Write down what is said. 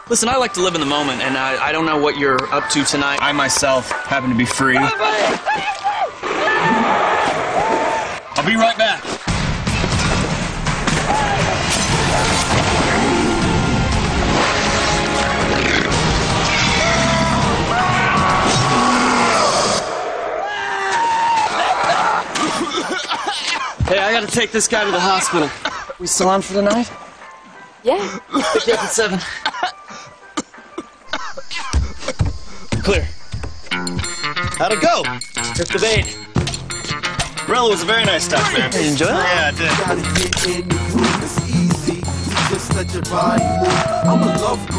Listen, I like to live in the moment, and I don't know what you're up to tonight. I myself happen to be free. I'll be right back. Hey, I gotta take this guy to the hospital. We still on for the night? Yeah. Pick you up at 7. Clear. How'd it go? Took the bait. Gorilla was a very nice touch, man. Did you enjoy it? Yeah, I did. Gotta get in the groove, it's easy. Just let your body move. I'm a love